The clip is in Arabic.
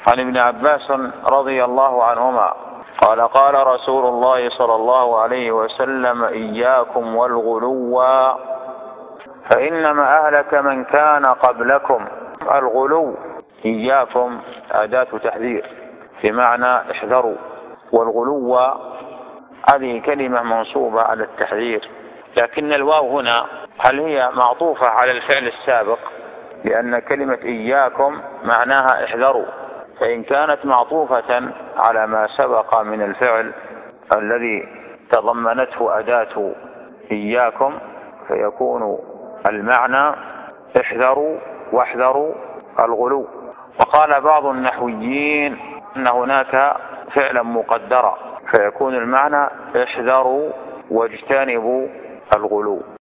عن ابن عباس رضي الله عنهما قال قال رسول الله صلى الله عليه وسلم: إياكم والغلو فإنما أهلك من كان قبلكم. الغلو إياكم أداة تحذير بمعنى احذروا، والغلو هذه كلمة منصوبة على التحذير، لكن الواو هنا هل هي معطوفة على الفعل السابق؟ لأن كلمة إياكم معناها احذروا، فإن كانت معطوفة على ما سبق من الفعل الذي تضمنته أداة إياكم فيكون المعنى احذروا واحذروا الغلو. وقال بعض النحويين أن هناك فعلا مقدرا فيكون المعنى احذروا واجتنبوا الغلو.